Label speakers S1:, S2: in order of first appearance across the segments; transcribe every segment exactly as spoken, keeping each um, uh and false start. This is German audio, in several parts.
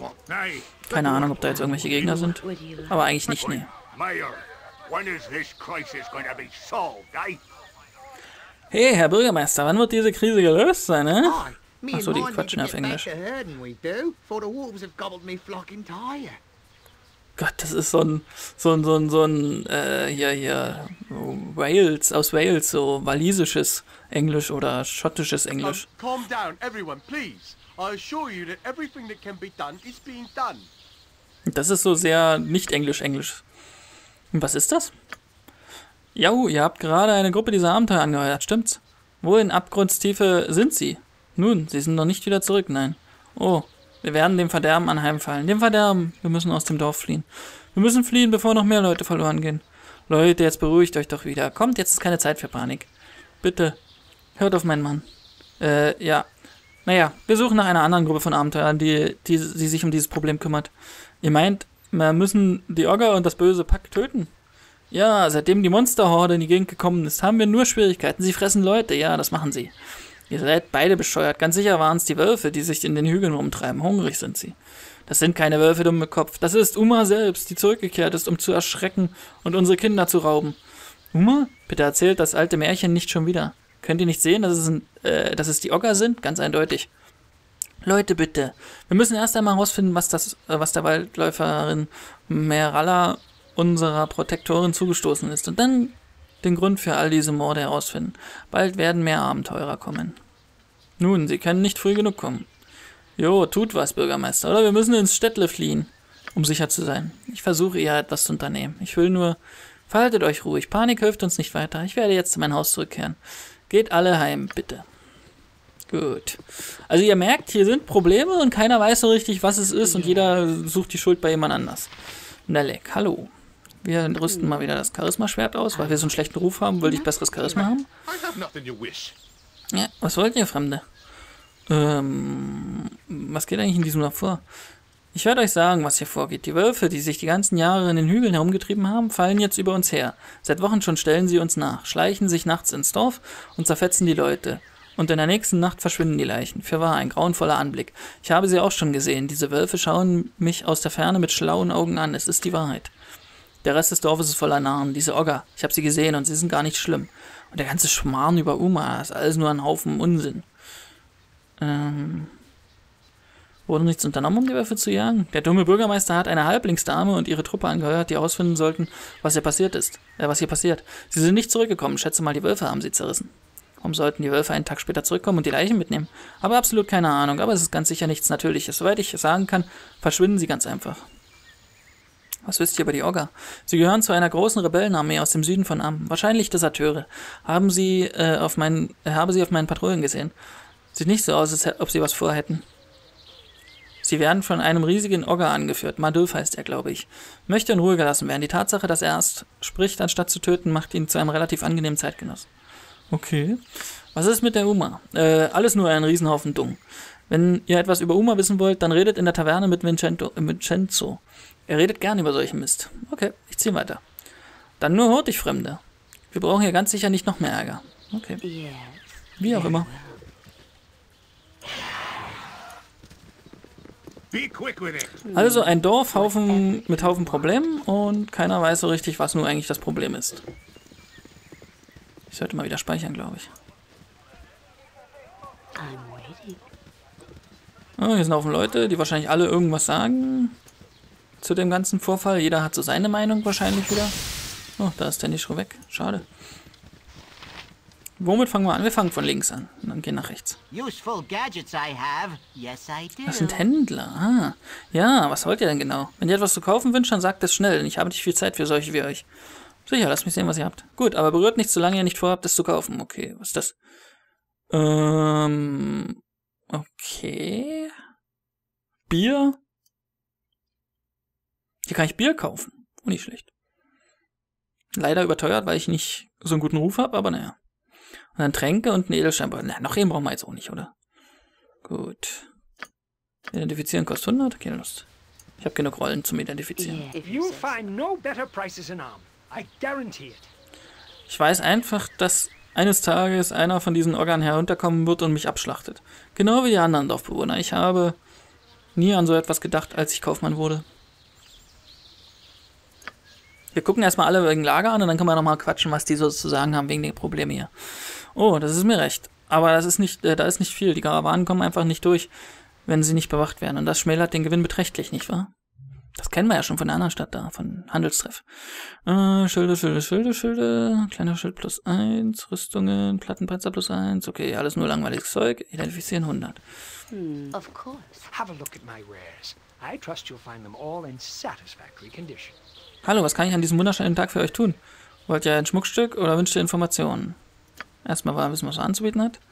S1: Keine Ahnung, ob da jetzt irgendwelche Gegner sind. Aber eigentlich nicht, nee. Hey, Herr Bürgermeister, wann wird diese Krise gelöst sein, ne? Achso, die quatschen auf Englisch. Gott, das ist so ein, so ein, so ein, so ein, äh, hier, hier, Wales, aus Wales, so walisisches Englisch oder schottisches Englisch.
S2: Calm down, everyone, please. I assure you that everything that can be done is being done.
S1: Das ist so sehr nicht Englisch-Englisch. Und was ist das? Jau, ihr habt gerade eine Gruppe dieser Abenteuer angeheuert, stimmt's? Wo in Abgrundstiefe sind sie? Nun, sie sind noch nicht wieder zurück, nein. Oh, wir werden dem Verderben anheimfallen. Dem Verderben. Wir müssen aus dem Dorf fliehen. Wir müssen fliehen, bevor noch mehr Leute verloren gehen. Leute, jetzt beruhigt euch doch wieder. Kommt, jetzt ist keine Zeit für Panik. Bitte, hört auf meinen Mann. Äh, ja. Naja, wir suchen nach einer anderen Gruppe von Abenteuern, die, die, die sich um dieses Problem kümmert. Ihr meint, wir müssen die Ogger und das böse Pack töten? Ja, seitdem die Monsterhorde in die Gegend gekommen ist, haben wir nur Schwierigkeiten. Sie fressen Leute, ja, das machen sie. Ihr seid beide bescheuert. Ganz sicher waren es die Wölfe, die sich in den Hügeln rumtreiben. Hungrig sind sie. Das sind keine Wölfe, dumme Kopf. Das ist Uma selbst, die zurückgekehrt ist, um zu erschrecken und unsere Kinder zu rauben. Uma? Bitte erzählt das alte Märchen nicht schon wieder. Könnt ihr nicht sehen, dass es, ein, äh, dass es die Ogger sind? Ganz eindeutig. Leute, bitte. Wir müssen erst einmal herausfinden, was, das, äh, was der Waldläuferin Meralla, unserer Protektorin, zugestoßen ist. Und dann den Grund für all diese Morde herausfinden. Bald werden mehr Abenteurer kommen. Nun, sie können nicht früh genug kommen. Jo, tut was, Bürgermeister, oder? Wir müssen ins Städtle fliehen, um sicher zu sein. Ich versuche eher etwas zu unternehmen. Ich will nur... Verhaltet euch ruhig. Panik hilft uns nicht weiter. Ich werde jetzt zu meinem Haus zurückkehren. Geht alle heim, bitte. Gut. Also ihr merkt, hier sind Probleme und keiner weiß so richtig, was es ist und jeder sucht die Schuld bei jemand anders. Nelek, hallo. Wir rüsten mal wieder das Charisma-Schwert aus, weil wir so einen schlechten Ruf haben. Wollte ich besseres Charisma haben? Ja, was wollt ihr, Fremde? Ähm, was geht eigentlich in diesem noch vor? Ich werde euch sagen, was hier vorgeht. Die Wölfe, die sich die ganzen Jahre in den Hügeln herumgetrieben haben, fallen jetzt über uns her. Seit Wochen schon stellen sie uns nach, schleichen sich nachts ins Dorf und zerfetzen die Leute. Und in der nächsten Nacht verschwinden die Leichen. Fürwahr, ein grauenvoller Anblick. Ich habe sie auch schon gesehen. Diese Wölfe schauen mich aus der Ferne mit schlauen Augen an. Es ist die Wahrheit. Der Rest des Dorfes ist voller Narren. Diese Ogger, ich habe sie gesehen und sie sind gar nicht schlimm. Und der ganze Schmarrn über Uma ist alles nur ein Haufen Unsinn. Ähm... Wurde nichts unternommen, um die Wölfe zu jagen? Der dumme Bürgermeister hat eine Halblingsdame und ihre Truppe angeheuert, die herausfinden sollten, was hier passiert ist. Äh, was hier passiert. Sie sind nicht zurückgekommen. Schätze mal, die Wölfe haben sie zerrissen. Warum sollten die Wölfe einen Tag später zurückkommen und die Leichen mitnehmen? Aber absolut keine Ahnung. Aber es ist ganz sicher nichts Natürliches. Soweit ich sagen kann, verschwinden sie ganz einfach. Was wisst ihr über die Ogger? Sie gehören zu einer großen Rebellenarmee aus dem Süden von Am. Wahrscheinlich Deserteure. Haben sie, äh, auf meinen, äh, habe sie auf meinen Patrouillen gesehen. Sieht nicht so aus, als ob sie was vorhätten. Sie werden von einem riesigen Ogger angeführt. Madulf heißt er, glaube ich. Möchte in Ruhe gelassen werden. Die Tatsache, dass er erst spricht, anstatt zu töten, macht ihn zu einem relativ angenehmen Zeitgenossen. Okay. Was ist mit der Uma? Äh, alles nur ein Riesenhaufen Dung. Wenn ihr etwas über Uma wissen wollt, dann redet in der Taverne mit Vincenzo. Äh, Vincenzo. Er redet gern über solchen Mist. Okay, ich ziehe weiter. Dann nur hurtig, Fremde. Wir brauchen hier ganz sicher nicht noch mehr Ärger. Okay. Wie auch immer. Also ein Dorfhaufen mit Haufen Problemen und keiner weiß so richtig, was nun eigentlich das Problem ist. Ich sollte mal wieder speichern, glaube ich. Oh, hier sind Haufen Leute, die wahrscheinlich alle irgendwas sagen zu dem ganzen Vorfall. Jeder hat so seine Meinung wahrscheinlich wieder. Oh, da ist der nicht schon weg. Schade. Womit fangen wir an? Wir fangen von links an und dann gehen nach rechts. Das sind Händler. Ah. Ja, was wollt ihr denn genau? Wenn ihr etwas zu kaufen wünscht, dann sagt es schnell, denn ich habe nicht viel Zeit für solche wie euch. Sicher, lasst mich sehen, was ihr habt. Gut, aber berührt nicht, solange ihr nicht vorhabt, es zu kaufen. Okay, was ist das? Ähm, okay. Bier? Hier kann ich Bier kaufen. Oh, nicht schlecht. Leider überteuert, weil ich nicht so einen guten Ruf habe, aber naja. Und dann Tränke und ein Edelsteinbeutel. Na, noch eben brauchen wir jetzt auch nicht, oder? Gut. Identifizieren kostet hundert. Keine Lust. Ich habe genug Rollen zum Identifizieren. Ich weiß einfach, dass eines Tages einer von diesen Oggern herunterkommen wird und mich abschlachtet. Genau wie die anderen Dorfbewohner. Ich habe Nie an so etwas gedacht, als ich Kaufmann wurde. Wir gucken erstmal alle wegen Lager an und dann können wir nochmal quatschen, was die so zu sagen haben wegen den Problemen hier. Oh, das ist mir recht. Aber das ist nicht, äh, da ist nicht viel. Die Karawanen kommen einfach nicht durch, wenn sie nicht bewacht werden. Und das schmälert den Gewinn beträchtlich, nicht wahr? Das kennen wir ja schon von der anderen Stadt da, von Handelstreff. Äh, Schilde, Schilde, Schilde, Schilde, kleiner Schild plus eins, Rüstungen, Plattenpanzer plus eins, okay, alles nur langweiliges Zeug, identifizieren hundert.
S3: Hmm. Of course.
S4: Have a look at my wares. I trust you'll find them all in satisfactory condition.
S1: Hallo, was kann ich an diesem wunderschönen Tag für euch tun? Wollt ihr ein Schmuckstück oder wünscht ihr Informationen? Erstmal mal wissen, was er anzubieten hat.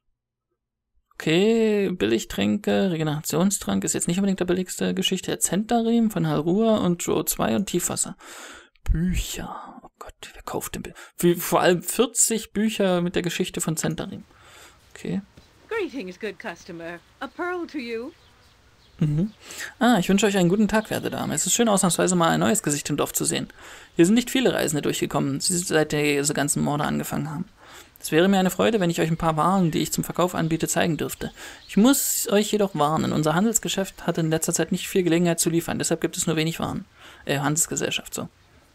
S1: Okay, Billigtränke, Regenerationstrank ist jetzt nicht unbedingt der billigste. Geschichte der Zentarim von Harua und Joe zwei und Tiefwasser. Bücher. Oh Gott, wer kauft denn Bücher? Vor allem vierzig Bücher mit der Geschichte von Zentarim. Okay.
S3: Greetings, good customer. A pearl to you.
S1: Mhm. Ah, ich wünsche euch einen guten Tag, werte Dame. Es ist schön, ausnahmsweise mal ein neues Gesicht im Dorf zu sehen. Hier sind nicht viele Reisende durchgekommen, seit diese ganzen Morde angefangen haben. Es wäre mir eine Freude, wenn ich euch ein paar Waren, die ich zum Verkauf anbiete, zeigen dürfte. Ich muss euch jedoch warnen, unser Handelsgeschäft hat in letzter Zeit nicht viel Gelegenheit zu liefern, deshalb gibt es nur wenig Waren. Äh, Handelsgesellschaft, so.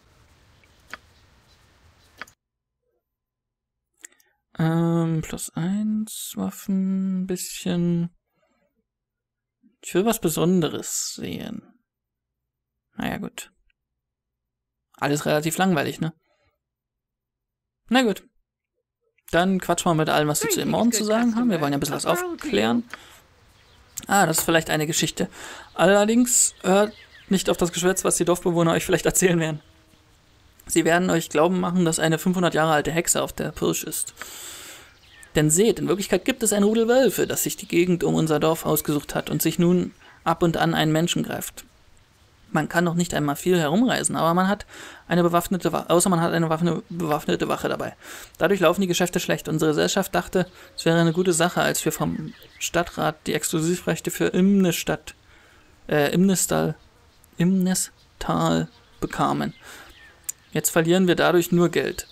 S1: Ähm, plus eins, Waffen, bisschen... Ich will was Besonderes sehen. Naja, gut. Alles relativ langweilig, ne? Na gut. Dann quatschen wir mit allem, was sie zu den Morden zu sagen haben. Wir wollen ja ein bisschen was aufklären. Ah, das ist vielleicht eine Geschichte. Allerdings hört nicht auf das Geschwätz, was die Dorfbewohner euch vielleicht erzählen werden. Sie werden euch glauben machen, dass eine fünfhundert Jahre alte Hexe auf der Pirsch ist. Denn seht, in Wirklichkeit gibt es ein Rudel Wölfe, das sich die Gegend um unser Dorf ausgesucht hat und sich nun ab und an einen Menschen greift. Man kann noch nicht einmal viel herumreisen, aber man hat eine bewaffnete Wache, außer man hat eine Waffne, bewaffnete Wache dabei. Dadurch laufen die Geschäfte schlecht. Unsere Gesellschaft dachte, es wäre eine gute Sache, als wir vom Stadtrat die Exklusivrechte für Imnesstadt, äh, Imnestal, Imnestal bekamen. Jetzt verlieren wir dadurch nur Geld.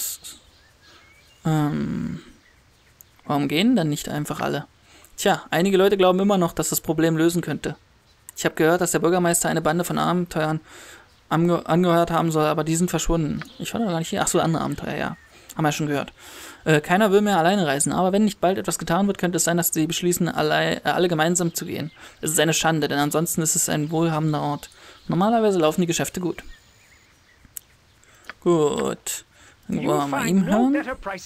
S1: Ähm, warum gehen dann nicht einfach alle? Tja, einige Leute glauben immer noch, dass das Problem lösen könnte. Ich habe gehört, dass der Bürgermeister eine Bande von Abenteuern ange angehört haben soll, aber die sind verschwunden. Ich war doch gar nicht hier. Ach so, andere Abenteuer, ja. Haben wir schon gehört. Äh, keiner will mehr alleine reisen, aber wenn nicht bald etwas getan wird, könnte es sein, dass sie beschließen, alle, äh, alle gemeinsam zu gehen. Es ist eine Schande, denn ansonsten ist es ein wohlhabender Ort. Normalerweise laufen die Geschäfte gut. Gut. Dann wollen wir mal ihm hören.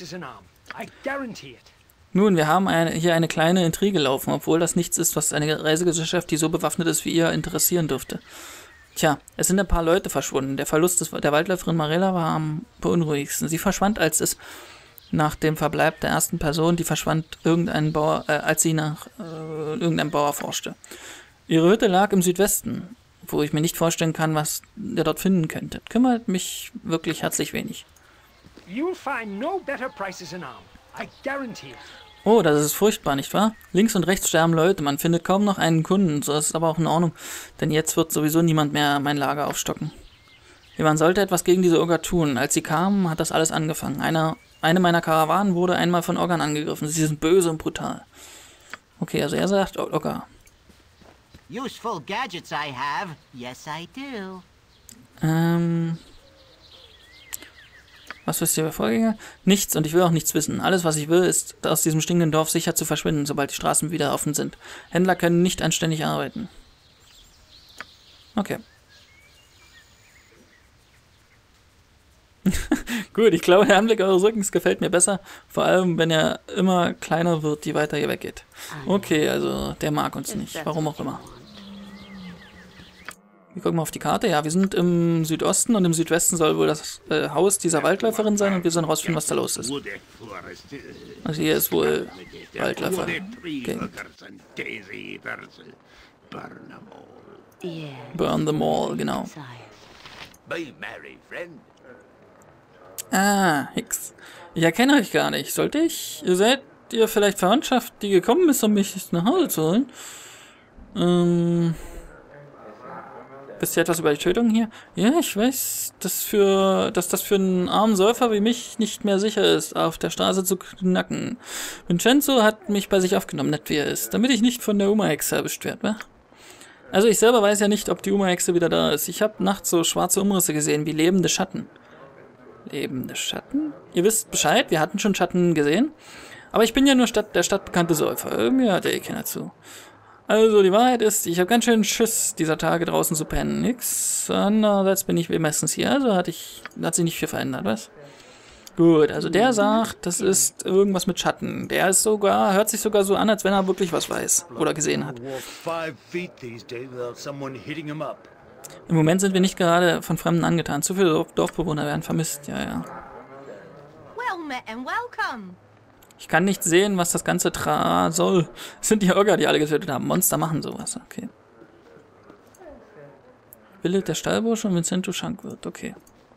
S1: Nun, wir haben eine, hier eine kleine Intrige laufen, obwohl das nichts ist, was eine Reisegesellschaft, die so bewaffnet ist wie ihr, interessieren dürfte. Tja, es sind ein paar Leute verschwunden. Der Verlust des, der Waldläuferin Marella war am beunruhigsten. Sie verschwand, als es nach dem Verbleib der ersten Person, die verschwand, irgendein Bauer, äh, als sie nach äh, irgendeinem Bauer forschte. Ihre Hütte lag im Südwesten, wo ich mir nicht vorstellen kann, was ihr dort finden könntet. Kümmert mich wirklich herzlich wenig.
S4: You'll find no better prices in Arm. I guarantee it.
S1: Oh, das ist furchtbar, nicht wahr? Links und rechts sterben Leute, man findet kaum noch einen Kunden, so ist es aber auch in Ordnung, denn jetzt wird sowieso niemand mehr mein Lager aufstocken. Man sollte etwas gegen diese Ogger tun. Als sie kamen, hat das alles angefangen. Eine, eine meiner Karawanen wurde einmal von Oggern angegriffen. Sie sind böse und brutal. Okay, also er sagt Ogger.
S5: Useful gadgets I have. Yes, I do.
S1: Ähm... Was wisst ihr über Vorgänger? Nichts und ich will auch nichts wissen. Alles, was ich will, ist, aus diesem stinkenden Dorf sicher zu verschwinden, sobald die Straßen wieder offen sind. Händler können nicht anständig arbeiten. Okay. Gut, ich glaube, der Anblick eures Rückens gefällt mir besser. Vor allem, wenn er immer kleiner wird, je weiter ihr weggeht. Okay, also der mag uns nicht. Warum auch immer. Wir gucken mal auf die Karte. Ja, wir sind im Südosten und im Südwesten soll wohl das äh, Haus dieser Waldläuferin sein und wir sollen rausfinden, was da los ist. Also hier ist wohl Waldläufer. Okay. Burn them all, genau. Ah, Hicks. Ich erkenne euch gar nicht. Sollte ich? Ihr seid ihr vielleicht Verwandtschaft, die gekommen ist, um mich nach Hause zu holen? Ähm... Wisst ihr etwas über die Tötung hier? Ja, ich weiß, dass, für, dass das für einen armen Säufer wie mich nicht mehr sicher ist, auf der Straße zu knacken. Vincenzo hat mich bei sich aufgenommen, nett wie er ist, damit ich nicht von der Oma-Hexe erwischt werde, wa? Also ich selber weiß ja nicht, ob die Uma-Hexe wieder da ist. Ich habe nachts so schwarze Umrisse gesehen, wie lebende Schatten. Lebende Schatten? Ihr wisst Bescheid, wir hatten schon Schatten gesehen. Aber ich bin ja nur Stadt, der stadtbekannte Säufer. Mir hört ja eh keiner zu. Also die Wahrheit ist, ich habe ganz schön Schiss, dieser Tage draußen zu pennen. Nix. Andererseits bin ich meistens hier, also hat, ich, hat sich nicht viel verändert, was? Gut, also der sagt, das ist irgendwas mit Schatten. Der ist sogar, hört sich sogar so an, als wenn er wirklich was weiß oder gesehen hat. Im Moment sind wir nicht gerade von Fremden angetan. Zu viele Dorfbewohner werden vermisst, ja, ja.
S6: Well met and welcome.
S1: Ich kann nicht sehen, was das Ganze tra soll. Es sind die Ogger, die alle getötet haben. Monster machen sowas, okay. Bildet der Stallbursche und Vincento Schankwirt, okay.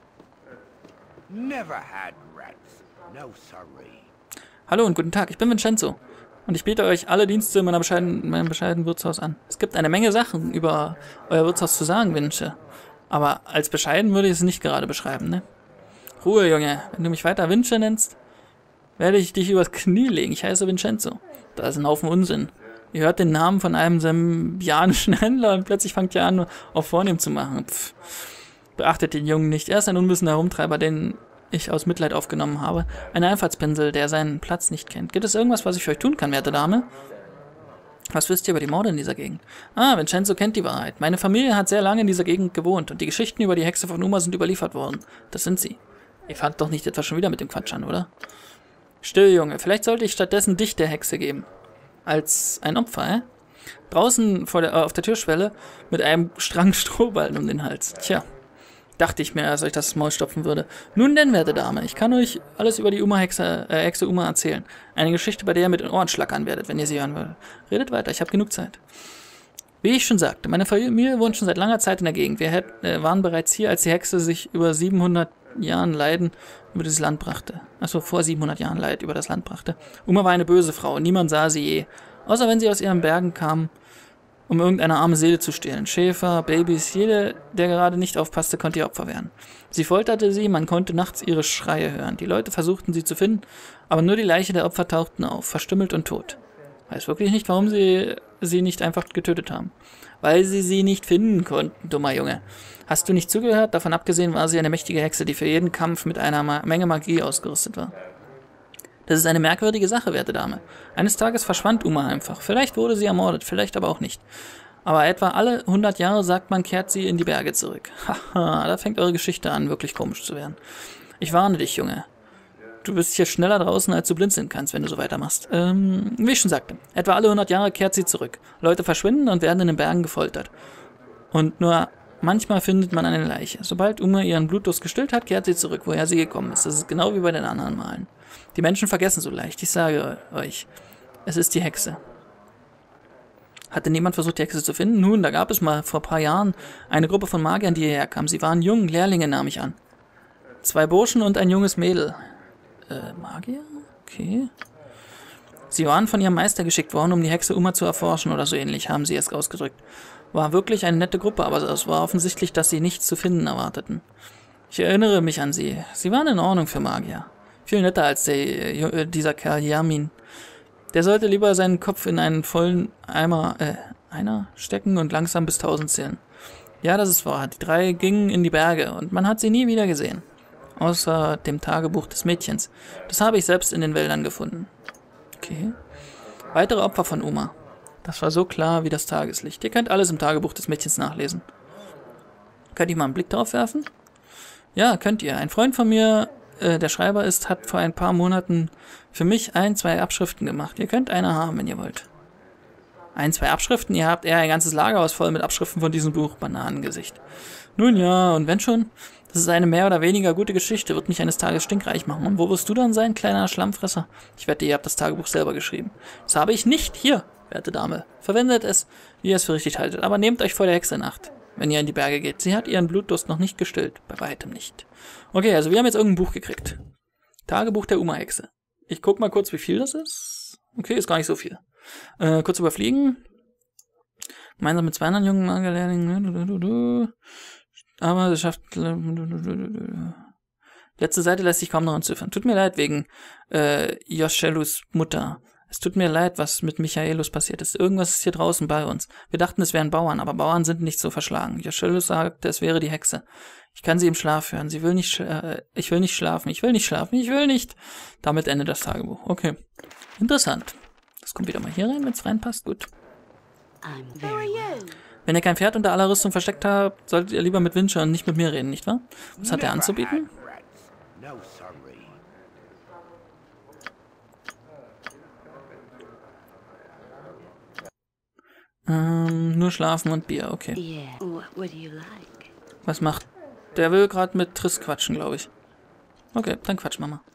S7: Never had rats. No sorry.
S1: Hallo und guten Tag, ich bin Vincenzo. Und ich biete euch alle Dienste in meiner bescheiden, meinem bescheidenen Wirtshaus an. Es gibt eine Menge Sachen über euer Wirtshaus zu sagen, Vince. Aber als bescheiden würde ich es nicht gerade beschreiben, ne? Ruhe, Junge. Wenn du mich weiter Vince nennst, werde ich dich übers Knie legen. Ich heiße Vincenzo. Das ist ein Haufen Unsinn. Ihr hört den Namen von einem sembianischen Händler und plötzlich fangt ihr an, auf vornehm zu machen. Pff. Beachtet den Jungen nicht. Er ist ein unwissender Herumtreiber, den ich aus Mitleid aufgenommen habe. Ein Einfallspinsel, der seinen Platz nicht kennt. Gibt es irgendwas, was ich für euch tun kann, werte Dame? Was wisst ihr über die Morde in dieser Gegend? Ah, Vincenzo kennt die Wahrheit. Meine Familie hat sehr lange in dieser Gegend gewohnt und die Geschichten über die Hexe von Uma sind überliefert worden. Das sind sie. Ihr fangt doch nicht etwa schon wieder mit dem Quatsch an, oder? Still, Junge. Vielleicht sollte ich stattdessen dich der Hexe geben. Als ein Opfer, hä? Draußen vor der, äh, auf der Türschwelle mit einem Strang Strohballen um den Hals. Tja. Dachte ich mir, als euch das Maul stopfen würde. Nun denn, werte Dame, ich kann euch alles über die Uma-Hexe, äh, Hexe Uma erzählen. Eine Geschichte, bei der ihr mit den Ohren schlackern werdet, wenn ihr sie hören würdet. Redet weiter, ich habe genug Zeit. Wie ich schon sagte, meine Familie wohnt schon seit langer Zeit in der Gegend. Wir hätt, äh, waren bereits hier, als die Hexe sich über siebenhundert Jahren Leiden über dieses Land brachte. Achso, vor siebenhundert Jahren Leid über das Land brachte. Uma war eine böse Frau, niemand sah sie je. Außer wenn sie aus ihren Bergen kam, um irgendeine arme Seele zu stehlen. Schäfer, Babys, jede, der gerade nicht aufpasste, konnte ihr Opfer werden. Sie folterte sie, man konnte nachts ihre Schreie hören. Die Leute versuchten sie zu finden, aber nur die Leiche der Opfer tauchten auf, verstümmelt und tot. Weiß wirklich nicht, warum sie sie nicht einfach getötet haben. Weil sie sie nicht finden konnten, dummer Junge. Hast du nicht zugehört? Davon abgesehen war sie eine mächtige Hexe, die für jeden Kampf mit einer Ma- Menge Magie ausgerüstet war. Das ist eine merkwürdige Sache, werte Dame. Eines Tages verschwand Uma einfach. Vielleicht wurde sie ermordet, vielleicht aber auch nicht. Aber etwa alle hundert Jahre, sagt man, kehrt sie in die Berge zurück. Haha, da fängt eure Geschichte an, wirklich komisch zu werden. Ich warne dich, Junge. Du bist hier schneller draußen, als du blinzeln kannst, wenn du so weitermachst. Ähm, wie ich schon sagte, etwa alle hundert Jahre kehrt sie zurück. Leute verschwinden und werden in den Bergen gefoltert. Und nur manchmal findet man eine Leiche. Sobald Uma ihren Blutdurst gestillt hat, kehrt sie zurück, woher sie gekommen ist. Das ist genau wie bei den anderen Malen. Die Menschen vergessen so leicht. Ich sage euch, es ist die Hexe. Hatte niemand versucht, die Hexe zu finden? Nun, da gab es mal vor ein paar Jahren eine Gruppe von Magiern, die hierher kamen. Sie waren jung, Lehrlinge nahm ich an. Zwei Burschen und ein junges Mädel. Äh, Magier? Okay. Sie waren von ihrem Meister geschickt worden, um die Hexe Uma zu erforschen oder so ähnlich, haben sie es ausgedrückt. War wirklich eine nette Gruppe, aber es war offensichtlich, dass sie nichts zu finden erwarteten. Ich erinnere mich an sie. Sie waren in Ordnung für Magier. Viel netter als der, dieser Kerl Yamin. Der sollte lieber seinen Kopf in einen vollen Eimer, äh, einer stecken und langsam bis tausend zählen. Ja, das ist wahr. Die drei gingen in die Berge und man hat sie nie wieder gesehen. Außer dem Tagebuch des Mädchens. Das habe ich selbst in den Wäldern gefunden. Okay. Weitere Opfer von Uma. Das war so klar wie das Tageslicht. Ihr könnt alles im Tagebuch des Mädchens nachlesen. Könnt ihr mal einen Blick drauf werfen? Ja, könnt ihr. Ein Freund von mir, äh, der Schreiber ist, hat vor ein paar Monaten für mich ein, zwei Abschriften gemacht. Ihr könnt eine haben, wenn ihr wollt. Ein, zwei Abschriften? Ihr habt eher ein ganzes Lagerhaus voll mit Abschriften von diesem Buch. Bananengesicht. Nun ja, und wenn schon, das ist eine mehr oder weniger gute Geschichte, wird mich eines Tages stinkreich machen. Und wo wirst du dann sein, kleiner Schlammfresser? Ich wette, ihr habt das Tagebuch selber geschrieben. Das habe ich nicht. Hier, werte Dame. Verwendet es, wie ihr es für richtig haltet. Aber nehmt euch vor der Hexe in Acht, wenn ihr in die Berge geht. Sie hat ihren Blutdurst noch nicht gestillt. Bei weitem nicht. Okay, also wir haben jetzt irgendein Buch gekriegt. Tagebuch der Uma-Hexe. Ich guck mal kurz, wie viel das ist. Okay, ist gar nicht so viel. Äh, kurz überfliegen. Gemeinsam mit zwei anderen jungen Magerlehrlingen. Aber es schafft... Letzte Seite lässt sich kaum noch entziffern. Tut mir leid wegen äh, Yoshellus Mutter. Es tut mir leid, was mit Michaelus passiert ist. Irgendwas ist hier draußen bei uns. Wir dachten, es wären Bauern, aber Bauern sind nicht so verschlagen. Joschellus sagte, es wäre die Hexe. Ich kann sie im Schlaf hören. Sie will nicht, äh, ich will nicht schlafen. Ich will nicht schlafen. Ich will nicht. Damit endet das Tagebuch. Okay. Interessant. Das kommt wieder mal hier rein, wenn es reinpasst. Gut. Wenn ihr kein Pferd unter aller Rüstung versteckt habt, solltet ihr lieber mit Windschir und nicht mit mir reden, nicht wahr? Was hat er anzubieten?
S7: No, sorry.
S1: Ähm, nur schlafen und Bier, okay.
S3: Yeah. What would you like?
S1: Was macht? Der will gerade mit Triss quatschen, glaube ich. Okay, dann quatsch Mama.